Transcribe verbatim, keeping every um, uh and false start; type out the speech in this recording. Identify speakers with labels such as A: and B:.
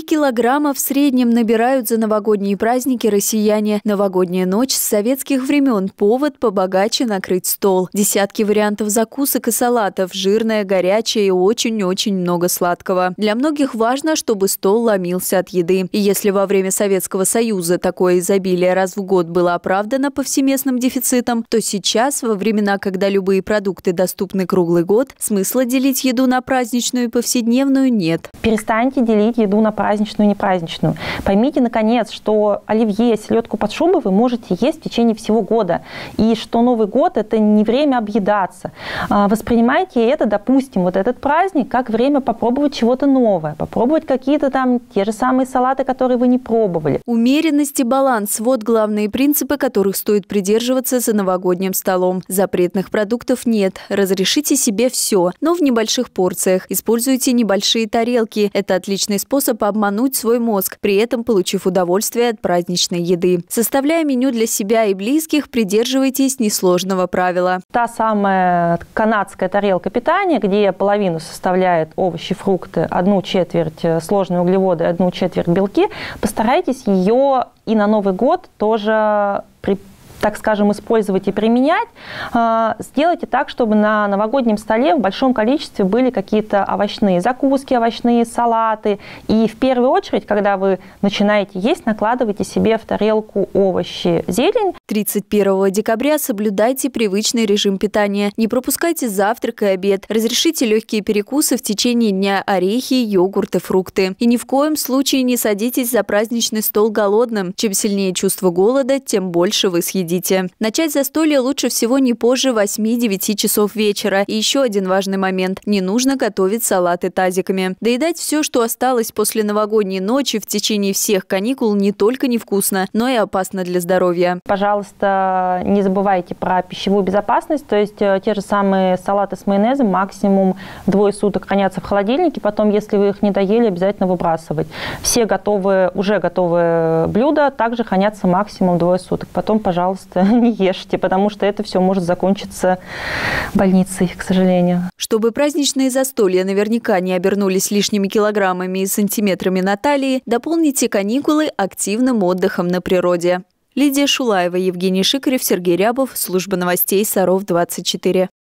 A: килограммов в среднем набирают за новогодние праздники россияне. Новогодняя ночь с советских времен – повод побогаче накрыть стол. Десятки вариантов закусок и салатов, жирное, горячее и очень-очень много сладкого. Для многих важно, чтобы стол ломился от еды. И если во время Советского Союза такое изобилие раз в год было оправдано повсеместным дефицитом, то сейчас, во времена, когда любые продукты доступны круглый год, смысла делить еду на праздничную и повседневную нет.
B: Перестаньте делить еду на праздничную и непраздничную. Поймите, наконец, что оливье, селедку под шубой вы можете есть в течение всего года. И что Новый год – это не время объедаться. Воспринимайте это, допустим, вот этот праздник, как время попробовать чего-то новое. Попробовать какие-то там те же самые салаты, которые вы не пробовали.
A: Умеренность и баланс – вот главные принципы, которых стоит придерживаться за новогодним столом. Запретных продуктов нет. Разрешите себе все, но в небольших порциях. Используйте небольшие тарелки. Это отличный способ обмануть свой мозг, при этом получив удовольствие от праздничной еды. Составляя меню для себя и близких, придерживайтесь несложного правила.
B: Та самая канадская тарелка питания, где половину составляет овощи, фрукты, одну четверть сложные углеводы, одну четверть белки, постарайтесь ее и на Новый год тоже при так скажем, использовать и применять, сделайте так, чтобы на новогоднем столе в большом количестве были какие-то овощные закуски, овощные салаты. И в первую очередь, когда вы начинаете есть, накладывайте себе в тарелку овощи, зелень.
A: тридцать первого декабря соблюдайте привычный режим питания. Не пропускайте завтрак и обед. Разрешите легкие перекусы в течение дня: орехи, йогурты, фрукты. И ни в коем случае не садитесь за праздничный стол голодным. Чем сильнее чувство голода, тем больше вы съедите. Начать застолье лучше всего не позже восьми-девяти часов вечера. И еще один важный момент. Не нужно готовить салаты тазиками. Доедать все, что осталось после новогодней ночи в течение всех каникул, не только невкусно, но и опасно для здоровья.
B: Пожалуйста, не забывайте про пищевую безопасность. То есть те же самые салаты с майонезом максимум двое суток хранятся в холодильнике. Потом, если вы их не доели, обязательно выбрасывать. Все готовые, уже готовые блюда также хранятся максимум двое суток. Потом, пожалуйста, не ешьте, потому что это все может закончиться больницей, к сожалению.
A: Чтобы праздничные застолья наверняка не обернулись лишними килограммами и сантиметрами на талии, дополните каникулы активным отдыхом на природе. Лидия Шулаева, Евгений Шикарев, Сергей Рябов, служба новостей Саров двадцать четыре.